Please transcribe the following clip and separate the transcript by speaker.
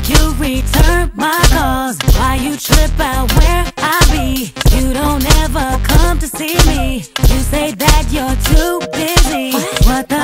Speaker 1: you return my calls? Why you trip out where I be? You don't ever come to see me. You say that you're too busy. What the